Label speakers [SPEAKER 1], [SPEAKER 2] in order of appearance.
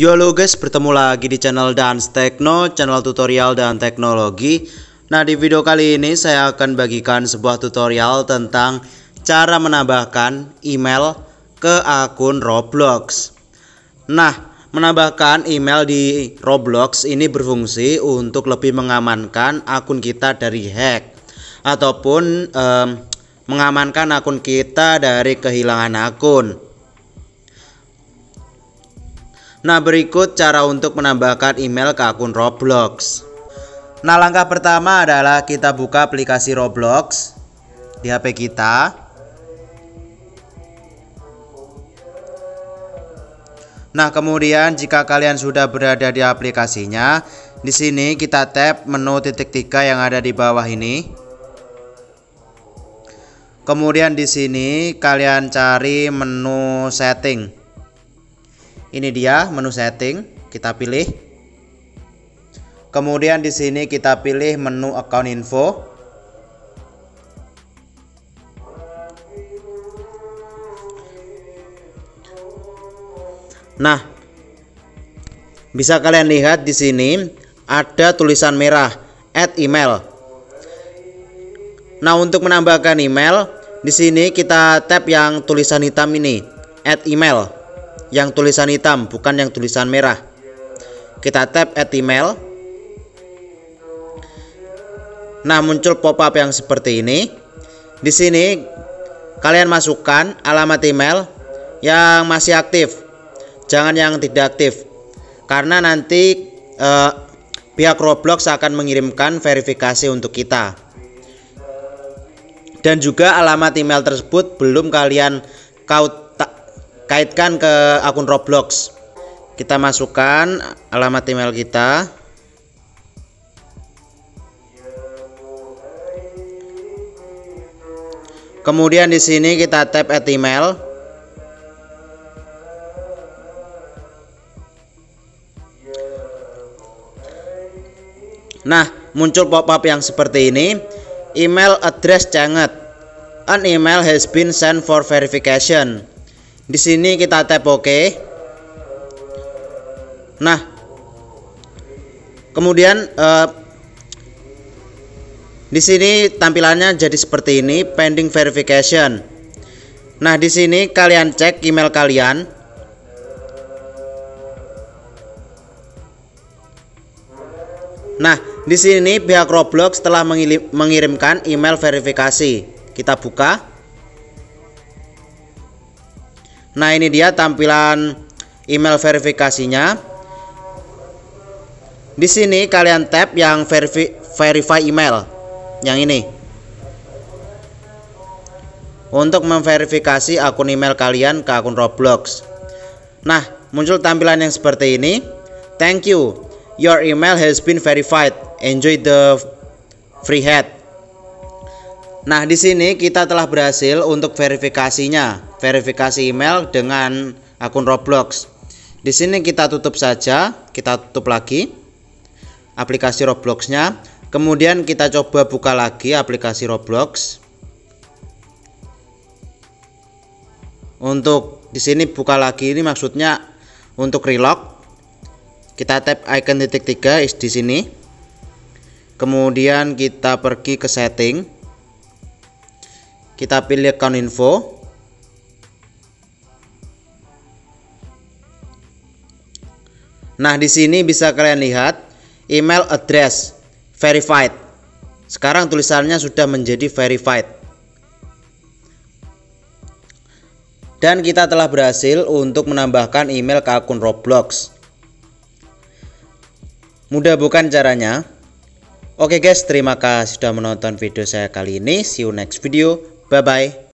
[SPEAKER 1] Yo halo guys, bertemu lagi di channel Dans Tekno, channel tutorial dan teknologi. Nah, di video kali ini saya akan bagikan sebuah tutorial tentang cara menambahkan email ke akun Roblox. Nah, menambahkan email di Roblox ini berfungsi untuk lebih mengamankan akun kita dari hack ataupun mengamankan akun kita dari kehilangan akun. Nah, berikut cara untuk menambahkan email ke akun Roblox. Nah, langkah pertama adalah kita buka aplikasi Roblox di HP kita. Nah, kemudian jika kalian sudah berada di aplikasinya, di sini kita tap menu titik 3 yang ada di bawah ini. Kemudian di sini kalian cari menu setting. Ini dia menu setting, kita pilih. Kemudian di sini kita pilih menu account info. Nah, bisa kalian lihat di sini ada tulisan merah add email. Nah, untuk menambahkan email, di sini kita tap yang tulisan hitam ini, add email. Yang tulisan hitam, bukan yang tulisan merah. Kita tap add email. Nah, muncul pop-up yang seperti ini. Di sini kalian masukkan alamat email yang masih aktif, jangan yang tidak aktif, karena nanti pihak Roblox akan mengirimkan verifikasi untuk kita. Dan juga alamat email tersebut belum kalian kaitkan ke akun Roblox. Kita masukkan alamat email kita. Kemudian di sini kita tap add email. Nah, muncul pop-up yang seperti ini. Email address changed. An email has been sent for verification. Di sini kita tap OK. Nah, kemudian di sini tampilannya jadi seperti ini, pending verification. Nah, di sini kalian cek email kalian. Nah, di sini pihak Roblox telah mengirimkan email verifikasi. Kita buka. Nah, ini dia tampilan email verifikasinya. Di sini kalian tap yang verify email, yang ini, untuk memverifikasi akun email kalian ke akun Roblox. Nah, muncul tampilan yang seperti ini. Thank you, your email has been verified. Enjoy the free hat. Nah, di sini kita telah berhasil untuk verifikasinya, verifikasi email dengan akun Roblox. Di sini kita tutup saja, kita tutup lagi aplikasi Robloxnya. Kemudian kita coba buka lagi aplikasi Roblox. Untuk di sini buka lagi ini maksudnya untuk relog. Kita tap icon titik 3 di sini. Kemudian kita pergi ke setting. Kita pilih account info. Nah, di sini bisa kalian lihat email address verified. Sekarang tulisannya sudah menjadi verified. Dan kita telah berhasil untuk menambahkan email ke akun Roblox. Mudah bukan caranya? Oke guys, terima kasih sudah menonton video saya kali ini. See you next video. Bye bye.